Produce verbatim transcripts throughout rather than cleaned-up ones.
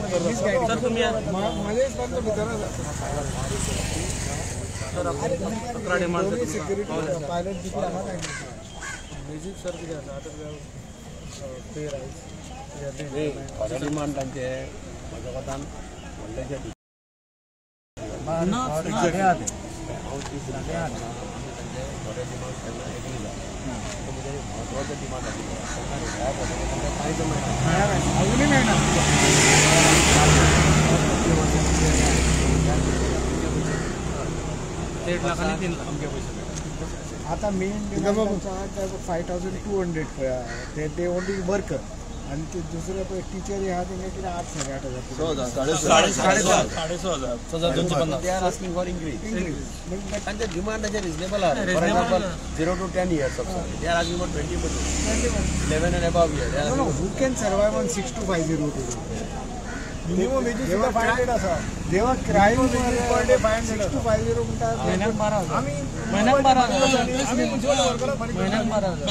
sir तुम्ही अकरा demand pilot देखील आम्हाला बेसिक सर किती आसा आता पे राईस डिमांड तांचे म्हज्या कोतान व्हडलेशे थोडे डिमांड तेन्ना एग्री जाता महत्वाचे डिमांड आशिल्ले कांयच मेळना अजूनही मेळना देड लाख आणि तीन लाख आता main five thousand two hundred ते ते ओनली वर्कर आणि ते दुसरे पळय टीचर ह्या तेंगे कितें आठ साडे आठ हजार साडे स हजार they are asking for increase तांचे डिमांडाचे रिजनेबल आहा for example zero to ten years of they are asking for twenty percent eleven and above year who can survive on six two five zero to minimum wages सुद्धा five hundred आसा जेव्हा crime per day five hundred to five zero म्हणटा महिन्याक बारा हजार आम्ही महिन्याक बारा हजार आम्ही उज्ज्वल वर्कराक महिन्याक बारा हजार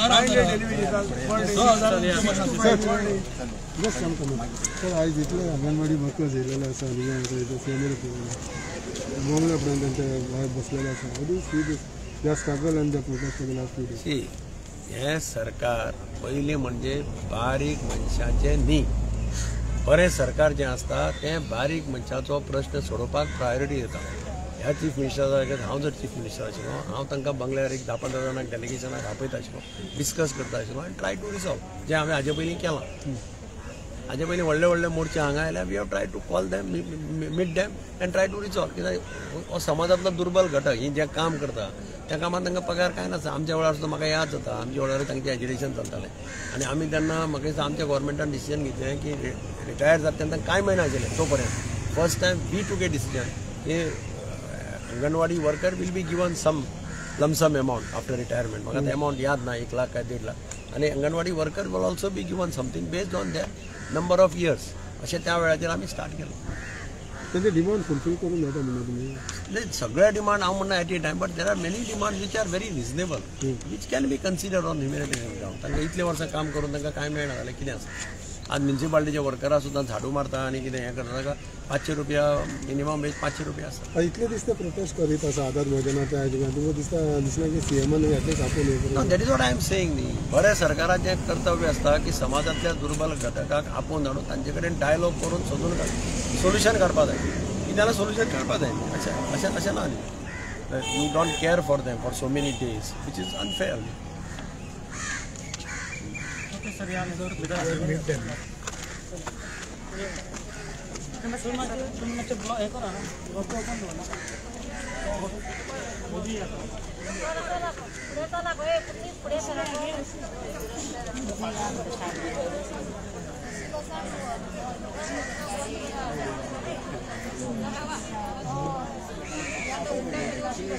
सर आयज इतले अंगणवाडी वर्कर्स येयलेले आसा सेमिनार बोंगला पर्यंत तांचे भायर बसलेले आसा how do see this they are struggle and they protest for the last few days see हे सरकार पयलीं म्हणजे बारीक मनशाचे न्ही बरें सरकार जें आसता तें बारीक मनशाचो प्रश्न सोडोवपाक प्रायोरिटी दिता ह्या चीफ मिनिस्टर हांव जर चीफ मिनिस्टर आशिल्लो हांव तांकां बंगल्यार एक धा पंदरा जाणांक डेलिगेशनाक आपयता आशिल्लो डिस्कस करता आशिल्लो आनी ट्राय टू रिसॉल्व जें हांवें हाजे पयलीं केलां हाजे पयलीं व्हडले व्हडले मोर्चे हांगा आयल्या we have try to call them meet them and try to resolve कित्याक हो समाजांतलो दुर्बल घटक ही जें काम करता त्या कामात तांकां पगार कांय नासता आमच्या वेळार सुद्दां म्हाका याद जाता आमच्या वेळार तांचें एज्युकेशन चलतालें आनी आमी तेन्ना म्हाका दिसता आमच्या गोवोरमेंटान डिसिजन घेतलें की रिटायर जाता तेन्ना कांय म्हयने आशिल्ले तो पर्यंत फर्स्ट टायम वी टूक ए डिसिजन की anganwadi worker will be given some lump sum amount after retirement म्हाका ते अमाउंट याद ना एक लाख काय देड लाख आनी anganwadi worker will also be given something based on that number of years अशें त्या वेळाचेर आमी स्टार्ट केलें तेंचे डिमांड फुलफील करून मेळटा म्हणून तुमी सगळे डिमांड हांव म्हणना at a time but there are many demand which are very reasonable which can be consider on humanitarian ground तांकां इतले वर्सां काम करून तांकां कांय मेळना जाल्यार कितें आसा आज म्युन्सिपालिटीचे वर्करां सुद्दां झाडू मारता आनी कितें हें करता ताका पांचशे रुपया मिनिमम वेज पांचशे रुपया आसता इतले दिसता प्रोटेस्ट करीत आसा आदार योजनाच्या हाजेर तुमकां दिसता दिसना की सीएमान हें आपोवन that is what I am saying न्ही बरें सरकाराचें कर्तव्य आसता की समाजांतल्या दुर्बल घटकाक आपोवन हाडून तांचे कडेन डायलॉग करून सोदून काड सोल्युशन काडपा जाय की त्याला सोल्युशन काडपा जाय अशें अशें अशें ना न्ही you don't care for them for so many days which is unfair न्ही सर या अगोदर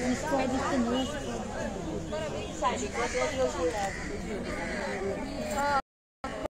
साडी